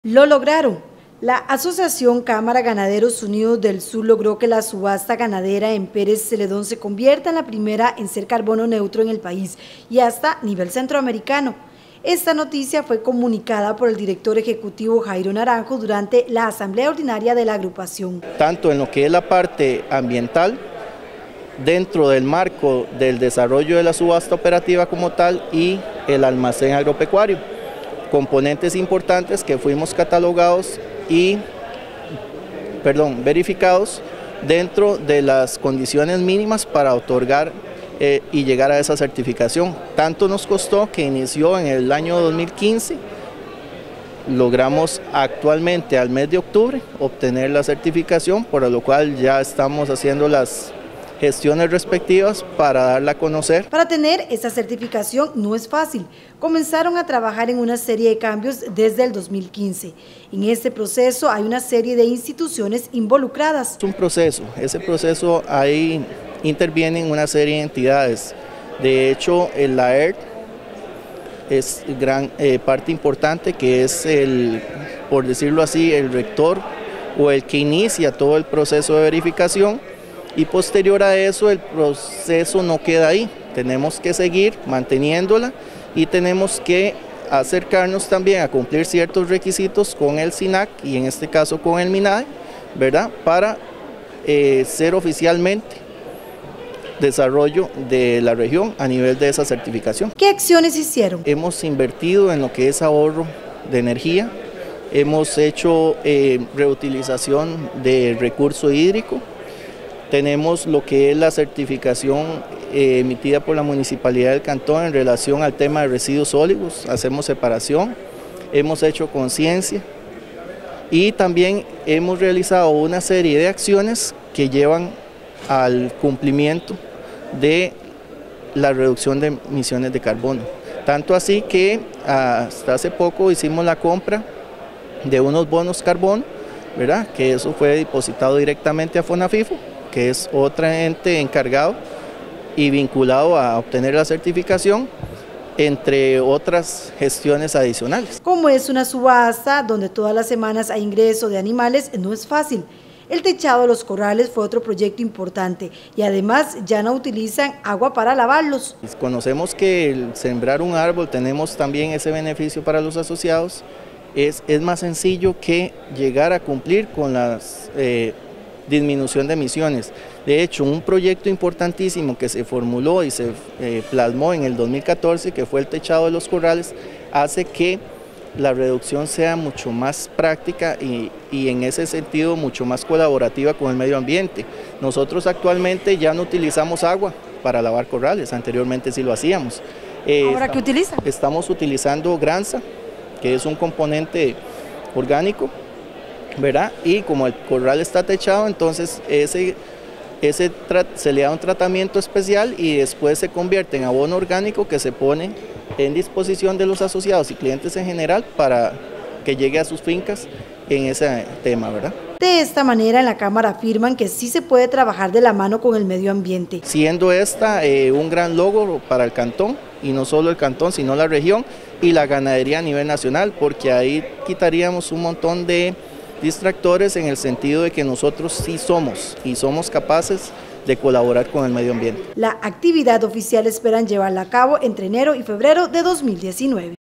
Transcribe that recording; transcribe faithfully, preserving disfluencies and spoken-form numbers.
Lo lograron. La Asociación Cámara Ganaderos Unidos del Sur logró que la subasta ganadera en Pérez Celedón se convierta en la primera en ser carbono neutro en el país y hasta nivel centroamericano. Esta noticia fue comunicada por el director ejecutivo Jairo Naranjo durante la asamblea ordinaria de la agrupación. Tanto en lo que es la parte ambiental, dentro del marco del desarrollo de la subasta operativa como tal y el almacén agropecuario. Componentes importantes que fuimos catalogados y, perdón, verificados dentro de las condiciones mínimas para otorgar eh, y llegar a esa certificación. Tanto nos costó que inició en el año dos mil quince, logramos actualmente al mes de octubre obtener la certificación, por lo cual ya estamos haciendo las gestiones respectivas para darla a conocer. Para tener esta certificación no es fácil. Comenzaron a trabajar en una serie de cambios desde el dos mil quince. En este proceso hay una serie de instituciones involucradas. Es un proceso, ese proceso ahí intervienen una serie de entidades. De hecho, el A E R es gran eh, parte importante, que es el, por decirlo así, el rector o el que inicia todo el proceso de verificación. Y posterior a eso el proceso no queda ahí, tenemos que seguir manteniéndola y tenemos que acercarnos también a cumplir ciertos requisitos con el SINAC y en este caso con el MINADE, ¿verdad? Para eh, ser oficialmente desarrollo de la región a nivel de esa certificación. ¿Qué acciones hicieron? Hemos invertido en lo que es ahorro de energía, hemos hecho eh, reutilización de recurso hídrico. Tenemos lo que es la certificación eh, emitida por la Municipalidad del Cantón en relación al tema de residuos sólidos, hacemos separación, hemos hecho conciencia y también hemos realizado una serie de acciones que llevan al cumplimiento de la reducción de emisiones de carbono. Tanto así que hasta hace poco hicimos la compra de unos bonos carbono, ¿verdad? Que eso fue depositado directamente a FONAFIFO, que es otro ente encargado y vinculado a obtener la certificación, entre otras gestiones adicionales. Como es una subasta donde todas las semanas hay ingreso de animales, no es fácil. El techado de los corrales fue otro proyecto importante y además ya no utilizan agua para lavarlos. Conocemos que el sembrar un árbol tenemos también ese beneficio para los asociados, es, es más sencillo que llegar a cumplir con las eh, disminución de emisiones. De hecho, un proyecto importantísimo que se formuló y se eh, plasmó en el dos mil catorce, que fue el techado de los corrales, hace que la reducción sea mucho más práctica y, y en ese sentido mucho más colaborativa con el medio ambiente. Nosotros actualmente ya no utilizamos agua para lavar corrales, anteriormente sí lo hacíamos. Eh, ¿Ahora qué utilizan? Estamos utilizando granza, que es un componente orgánico, ¿verdad? Y como el corral está techado, entonces ese, ese se le da un tratamiento especial y después se convierte en abono orgánico que se pone en disposición de los asociados y clientes en general para que llegue a sus fincas en ese tema, ¿verdad? De esta manera en la Cámara afirman que sí se puede trabajar de la mano con el medio ambiente. Siendo esta eh, un gran logro para el cantón, y no solo el cantón, sino la región y la ganadería a nivel nacional, porque ahí quitaríamos un montón de distractores en el sentido de que nosotros sí somos y somos capaces de colaborar con el medio ambiente. La actividad oficial esperan llevarla a cabo entre enero y febrero de dos mil diecinueve.